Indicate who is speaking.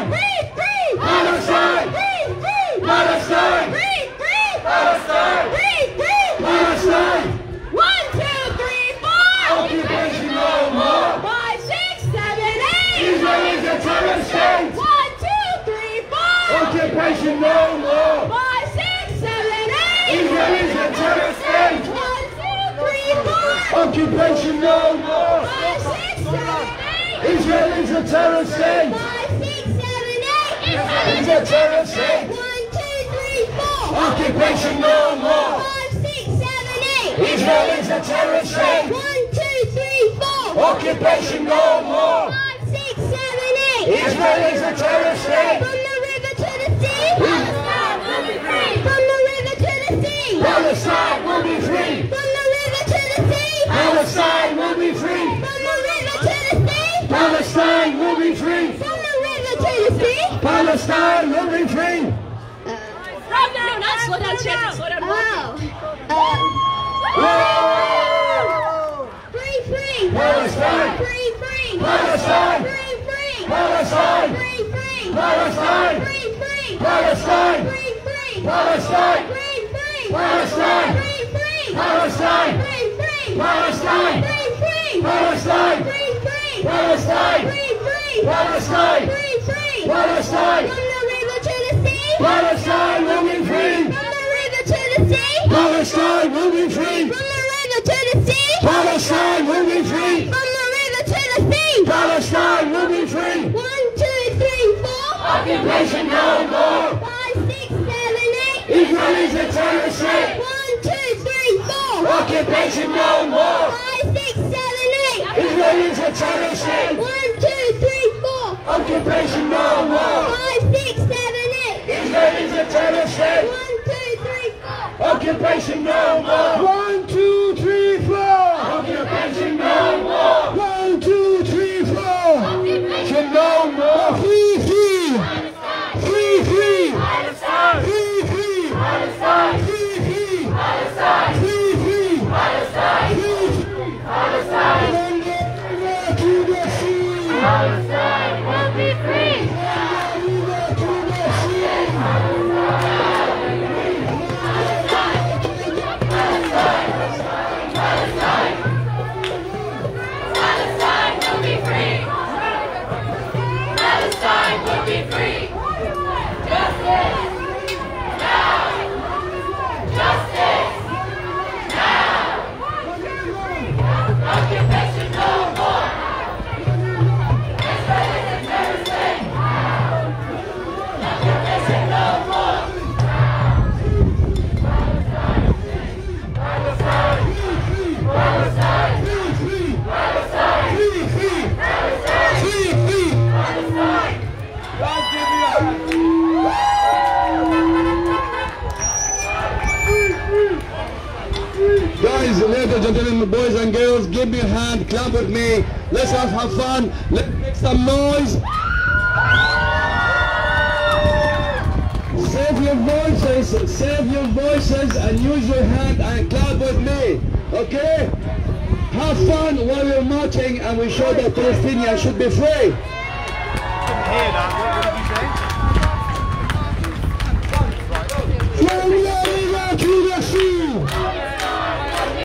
Speaker 1: Palestine! Palestine! Palestine! Palestine!
Speaker 2: 1, 2, 3, 4.
Speaker 1: Occupation no more!
Speaker 2: 5, 6, 7, 8.
Speaker 1: Israel is a terror state!
Speaker 2: 1, 2, 3, 4.
Speaker 1: Occupation no more!
Speaker 2: 5, 6, 7, 8.
Speaker 1: Israel is a terror state!
Speaker 2: 1, 2, 3, 4.
Speaker 1: Occupation no more!
Speaker 2: 5, 6, 7, 8.
Speaker 1: Israel is a terror state!
Speaker 2: 5, 6, 7, 8.
Speaker 1: Israel is a terror state!
Speaker 2: 1, 2, 3, 4.
Speaker 1: Occupation no more!
Speaker 2: 5, 6, 7, 8.
Speaker 1: Israel is a terror state!
Speaker 2: 1, 2, 3, 4.
Speaker 1: Occupation no more!
Speaker 2: 5, 6, 7, 8.
Speaker 1: Israel is a terror state!
Speaker 2: From the river to the sea. Palestine will be free. From the river to the sea.
Speaker 1: Palestine will be free!
Speaker 2: From the river to the sea.
Speaker 1: Palestine will be free!
Speaker 2: From the river to the sea.
Speaker 1: Palestine will be free!
Speaker 2: From the river to the sea.
Speaker 1: Palestine will be free!
Speaker 2: Slow down, Chad. Slow down. Free, free.
Speaker 1: Palestine!
Speaker 2: Free, free.
Speaker 1: Palestine!
Speaker 2: Free, free.
Speaker 1: Palestine!
Speaker 2: Free, free.
Speaker 1: Palestine!
Speaker 2: Free, free.
Speaker 1: Palestine!
Speaker 2: Free, free.
Speaker 1: Palestine!
Speaker 2: Free, free.
Speaker 1: Palestine!
Speaker 2: Free, free.
Speaker 1: Palestine!
Speaker 2: Free, free.
Speaker 1: Palestine!
Speaker 2: Free, free.
Speaker 1: Palestine!
Speaker 2: Free, free.
Speaker 1: Palestine!
Speaker 2: Free, free.
Speaker 1: Palestine!
Speaker 2: Free, free.
Speaker 1: Palestine!
Speaker 2: From the river to the sea.
Speaker 1: Palestine will be free!
Speaker 2: From the river to the sea.
Speaker 1: Palestine will be free!
Speaker 2: From the river to the sea.
Speaker 1: Palestine will be free!
Speaker 2: From the river to the sea.
Speaker 1: Palestine will be free!
Speaker 2: 1, 2, 3, 4.
Speaker 1: Occupation no more!
Speaker 2: 5, 6, 7, 8.
Speaker 1: Israel is a terror state!
Speaker 2: 1, 2, 3, 4.
Speaker 1: Occupation no more!
Speaker 2: 5, 6, 7, 8.
Speaker 1: Israel is a terror state!
Speaker 2: 1, 2, 3, 4.
Speaker 1: Occupation no more!
Speaker 2: 5, 6, 7, 8.
Speaker 1: Israel is a terror state!
Speaker 2: 1, 2, 3, 4.
Speaker 1: Occupation no more! 1, 2, 3, 4! Occupation no more! 1, 2, 3, 4! Occupation no more! Free, free! Free, free! Palestine! Free, free! Palestine! Free, free! Palestine! Free, free! Palestine! Free, free! Palestine! From the river to the sea! Palestine will be free! From the river to the sea!
Speaker 3: Palestine will be free. Justice now. Justice now. Occupation no more. Israel is a terror state. Occupation no more. Palestine. Palestine. Palestine.
Speaker 1: Guys, ladies and gentlemen, boys and girls, give me a hand, clap with me. Let's have fun. Let's make some noise. Save your voices and use your hand and clap with me. Okay? Have fun while we're marching and we show that Palestinians should be free.
Speaker 4: Hear that.